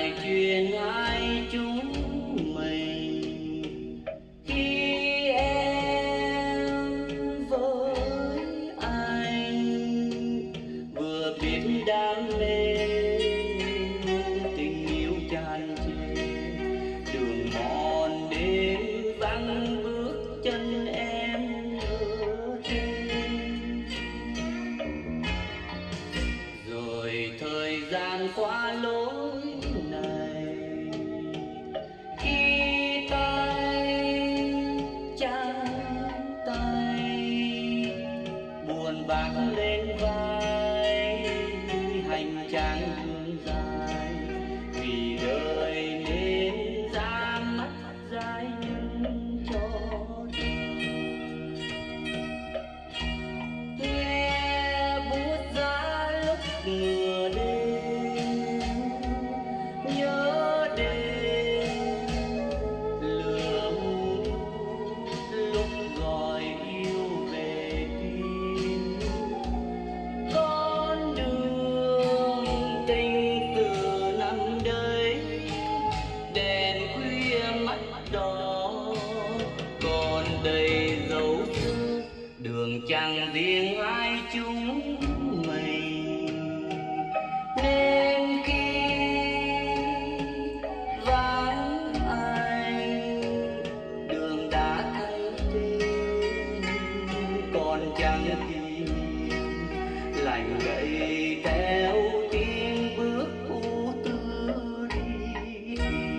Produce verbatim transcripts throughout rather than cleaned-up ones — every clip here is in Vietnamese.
lại chuyện hai chúng mình khi em với anh vừa biết đam mê tình yêu tràn trề, đường mòn đến vắng bước chân em ở thêm. Rồi thời gian qua lối này khi tay trắng tay buồn bạc lên vai, hành trang đường dài vì đời nên ra mắt dài nhân cho đời. Nghe bút giá lúc ngựa đêm, nhớ đêm lửa lúc gọi yêu về tim. Con đường tình từ năm đấy đèn khuya mắt đỏ còn đầy dấu thương, đường chẳng riêng ai chúng mình. Nên khi vắng anh đường đã thay tên, còn chẳng kỷ niệm lạnh gầy theo tiếng bước u tư đi.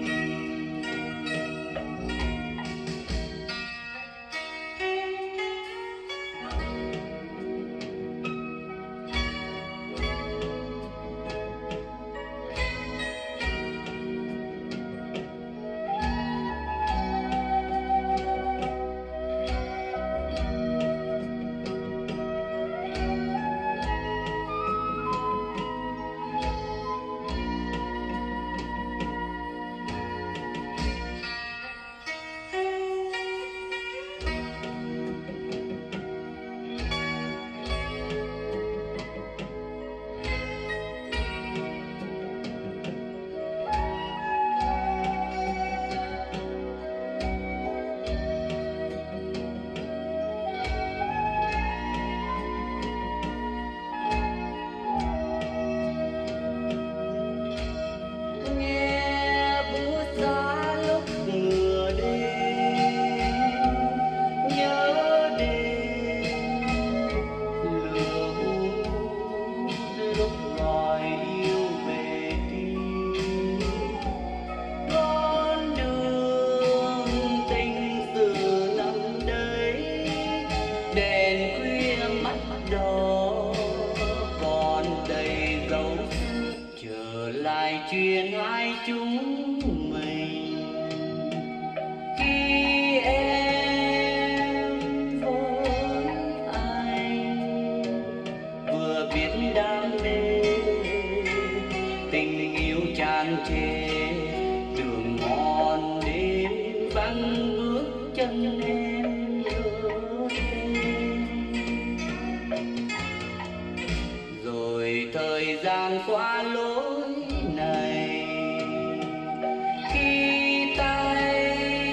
Đèn khuya mắt đỏ còn đầy dấu xưa, trở lại chuyện hai chúng mình khi em với anh vừa biết đam mê tình yêu tràn trề, đường mòn đến vắng bước chân em. Rồi thời gian qua lối này khi tay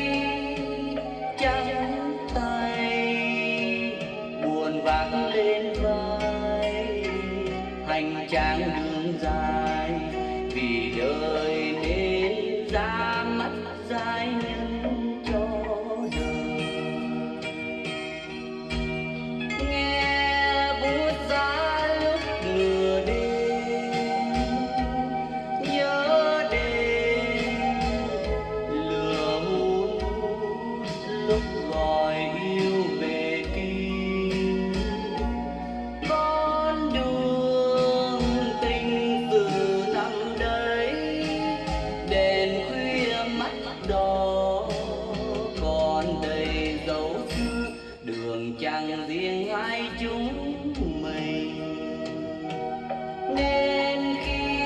trắng tay buồn vác lên vai, hành trang đường dài vì đời nên ra mắt dài nhân cho đời. Nghe bút giá lúc ngựa đêm, nhớ đêm lửa hút lúc gọi yêu về tim. Con đường tình từ năm đấy đèn khuya mắt đỏ còn đầy dấu xưa, đường chẳng riêng ai chúng mình. Nên khi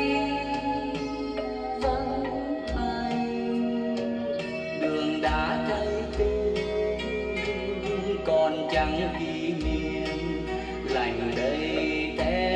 vắng anh đường đã thay tên, còn chẳng kỷ niệm lành đầy theo